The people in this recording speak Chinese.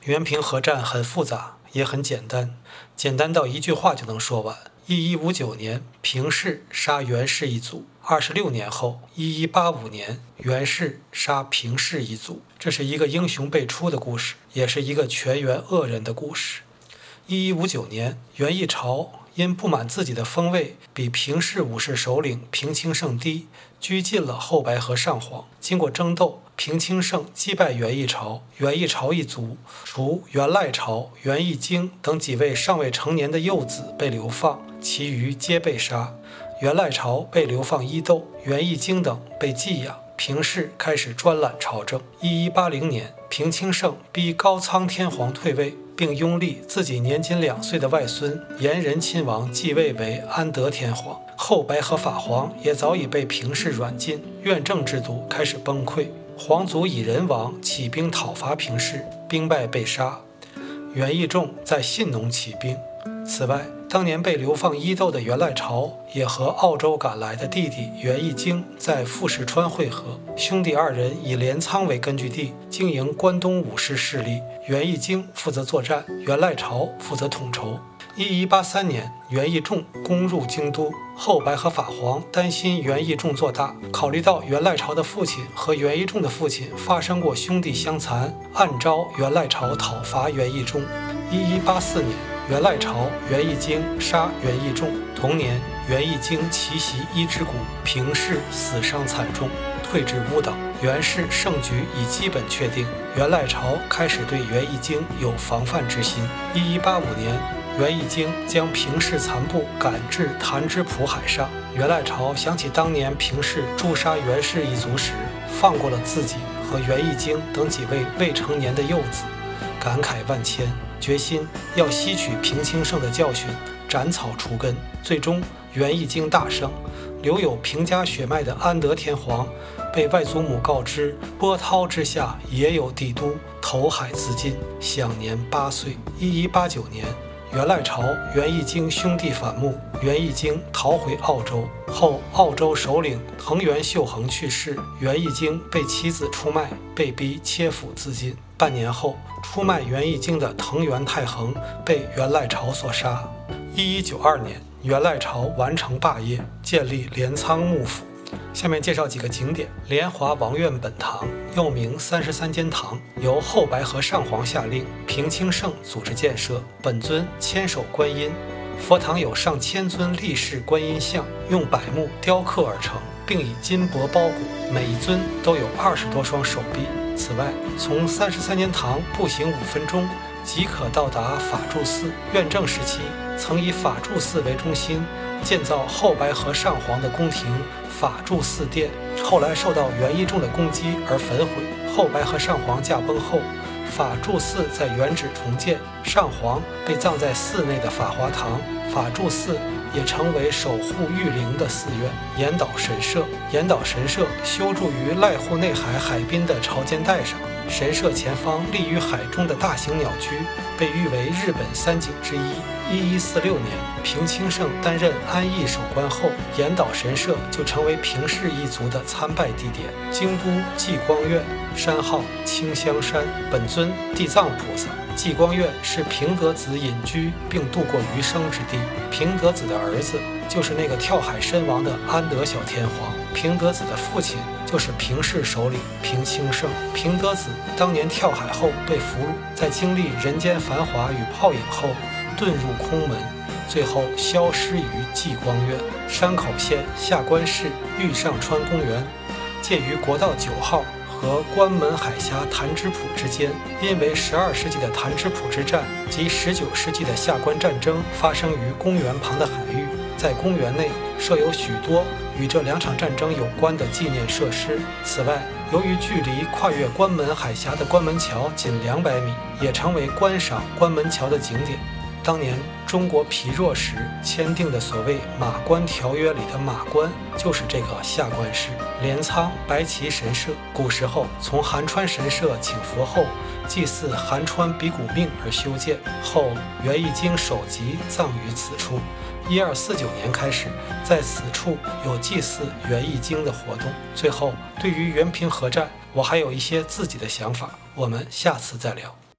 元平和战很复杂，也很简单，简单到一句话就能说完。1159年，平氏杀袁氏一族；26年后，1185年，袁氏杀平氏一族。这是一个英雄辈出的故事，也是一个全员恶人的故事。1159年，袁义朝因不满自己的封位比平氏武士首领平清盛低，拘禁了后白河上皇。经过争斗，平清盛击败袁义朝，袁义朝一族除袁赖朝、袁义经等几位尚未成年的幼子被流放，其余皆被杀。袁赖朝被流放伊豆，袁义经等被寄养。平氏开始专揽朝政。1180年，平清盛逼高仓天皇退位，并拥立自己年仅2岁的外孙延仁亲王继位为安德天皇。后白河法皇也早已被平氏软禁，院政制度开始崩溃。皇族以仁王起兵讨伐平氏，兵败被杀。袁义仲在信浓起兵。此外，当年被流放伊豆的袁赖朝也和澳洲赶来的弟弟袁义经在富士川会合，兄弟2人以镰仓为根据地经营关东武士势力，袁义经负责作战，袁赖朝负责统筹。1183年，袁义仲攻入京都，后白河法皇担心袁义仲做大，考虑到袁赖朝的父亲和袁义仲的父亲发生过兄弟相残，暗招袁赖朝讨伐袁义仲。1184年，袁赖朝、袁义经杀袁义仲。同年，袁义经奇袭伊之谷，平氏死伤惨重，退至乌岛。袁氏胜局已基本确定，袁赖朝开始对袁义经有防范之心。1185年，袁义经将平氏残部赶至潭之浦海上。袁赖朝想起当年平氏诛杀袁氏一族时，放过了自己和袁义经等几位未成年的幼子，感慨万千，决心要吸取平清盛的教训，斩草除根。最终，袁义经大胜，留有平家血脉的安德天皇被外祖母告知波涛之下也有帝都，投海自尽，享年8岁。1189年，袁赖朝、袁义经兄弟反目，袁义经逃回澳洲后，澳洲首领藤原秀恒去世，袁义经被妻子出卖，被逼切腹自尽。半年后，出卖袁义经的藤原太衡被袁赖朝所杀。1192年，袁赖朝完成霸业，建立镰仓幕府。下面介绍几个景点：莲华王院本堂，又名33间堂，由后白河上皇下令，平清盛组织建设，本尊千手观音。佛堂有上千尊立式观音像，用柏木雕刻而成，并以金箔包裹，每一尊都有20多双手臂。此外，从33间堂步行5分钟即可到达法住寺。院政时期曾以法住寺为中心建造后白河上皇的宫廷法住寺殿，后来受到袁义仲的攻击而焚毁。后白河上皇驾崩后，法住寺在原址重建，上皇被葬在寺内的法华堂，法住寺也成为守护御陵的寺院。岩岛神社，岩岛神社修筑于濑户内海海滨的潮间带上，神社前方立于海中的大型鸟居被誉为日本3景之一。1146年，平清盛担任安艺守关后，岩岛神社就成为平氏一族的参拜地点。京都济光院，山号清香山，本尊地藏菩萨。济光院是平德子隐居并度过余生之地。平德子的儿子就是那个跳海身亡的安德小天皇，平德子的父亲就是平氏首领平清盛。平德子当年跳海后被俘虏，在经历人间繁华与泡影后，遁入空门，最后消失于济光院。山口县下关市玉上川公园，介于国道9号和关门海峡潭之浦之间。因为12世纪的潭之浦之战及19世纪的下关战争发生于公园旁的海域，在公园内设有许多与这2场战争有关的纪念设施。此外，由于距离跨越关门海峡的关门桥仅200米，也成为观赏关门桥的景点。当年中国疲弱时签订的所谓马关条约里的马关，就是这个下关市。镰仓白旗神社，古时候从寒川神社请佛后祭祀寒川比古命而修建，后袁义经首级葬于此处。1249年开始，在此处有祭祀袁义经的活动。最后，对于元平和战，我还有一些自己的想法，我们下次再聊。